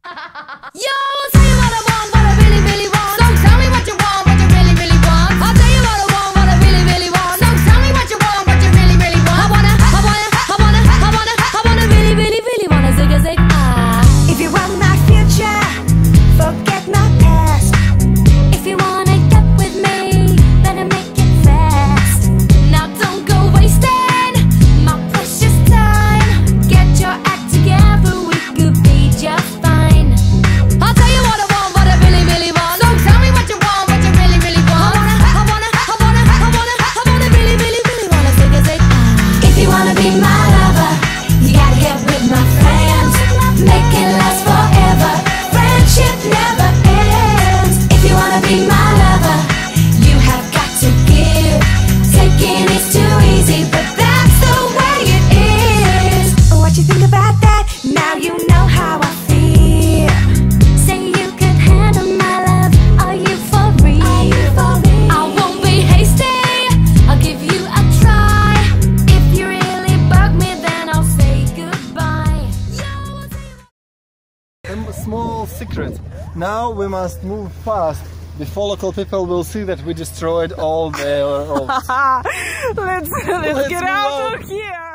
Yo, I'll tell you what I want, what I really, really want. So tell me what you want, what you really, really want. I'll tell you what I want, what I really, really want. So tell me what you want, what you really, really want. I wanna really, really, really wanna zig a zig. If you want my future, forget my past. If you wanna get with me, better make it fast. Now don't go wasting my precious time. Get your act together, we could be just fine. I'll tell you what I want, what I really, really want. So tell me what you want, what you really, really want. I wanna really, really, really wanna zig a zig. If you wanna be my lover, you gotta get with my friends. Make it last forever. Friendship never ends. If you wanna be my lover, you have got to give. Taking is too easy, but that's the way it is. What you think about that? Now you know how I feel. Say you could handle my love, are you for real? I won't be hasty, I'll give you a try. If you really bug me, then I'll say goodbye. A small secret. Now we must move fast before local people will see that we destroyed all their roads. Let's get out of here.